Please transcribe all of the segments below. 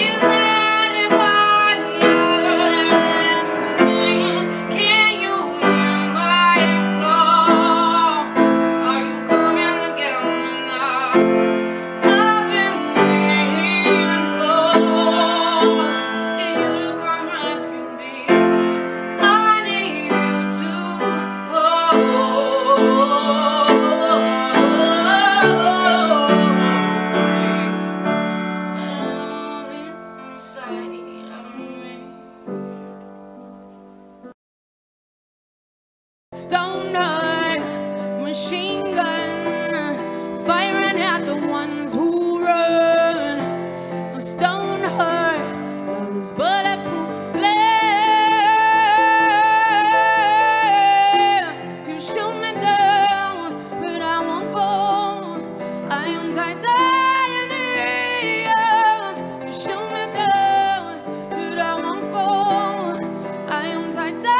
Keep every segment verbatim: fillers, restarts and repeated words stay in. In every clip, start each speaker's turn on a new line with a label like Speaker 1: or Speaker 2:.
Speaker 1: Stone heart, machine gun, firing at the ones who run. Stone heart, those bulletproof glass. You shoot me down, but I won't fall. I am titanium. You shoot me down, but I won't fall. I am titanium.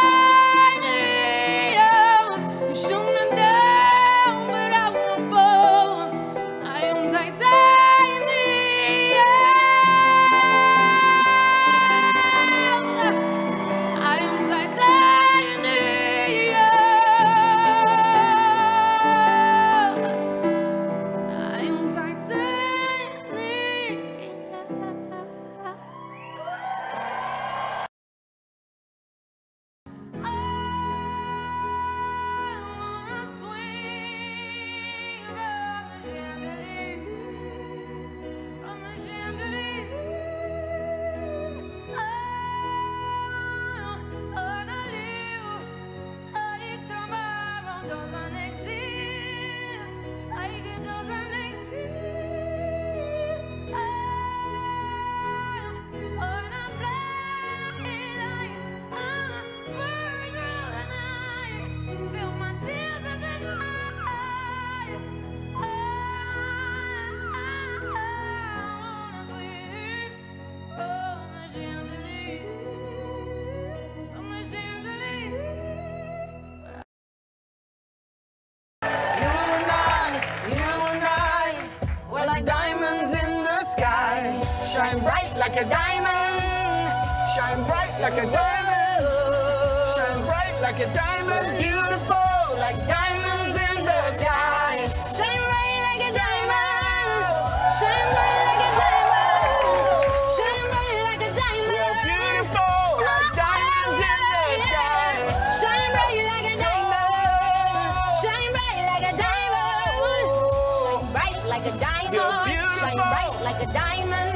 Speaker 2: Shine bright like a diamond. Shine bright like a diamond. Shine bright like a diamond. Beautiful like diamonds in the sky. Shine bright like a diamond. Shine bright like a diamond. Shine bright like a diamond. You're beautiful like diamonds in the sky. Shine bright like a diamond. Shine bright like a diamond. Shine bright like a diamond. Shine bright like a diamond.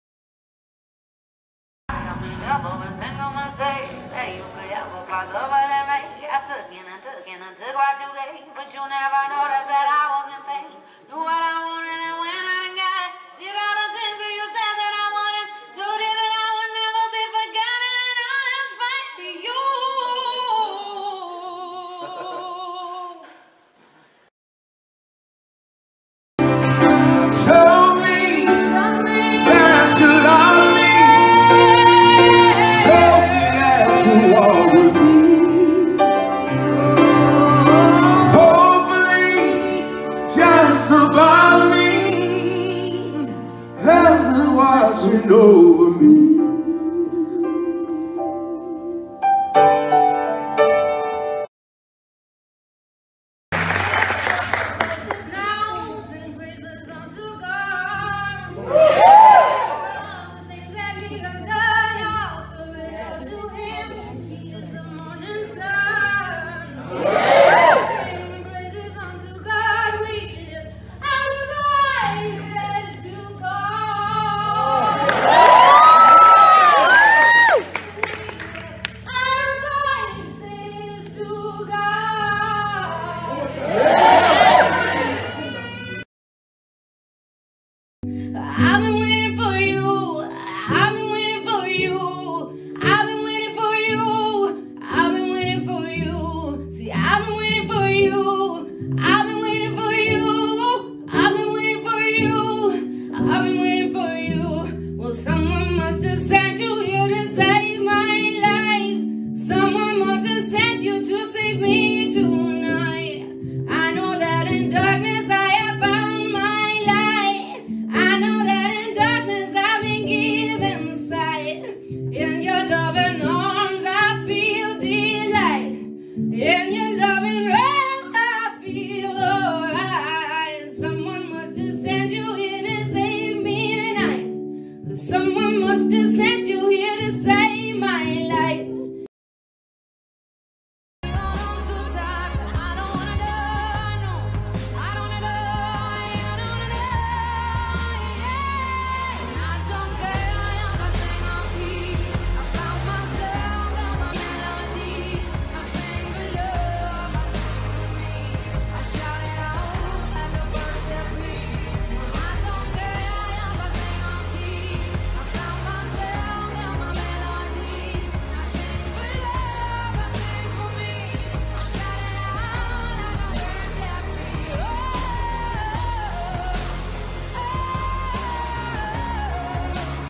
Speaker 1: But you never noticed that I was in pain. Knew what I wanted and when I didn't get it. Did all the things that you said that I wanted. Told you that I would never be forgotten. And all that's fine for you.
Speaker 3: Show me that you love me. Show me that you walk with me. Above me, heaven watching over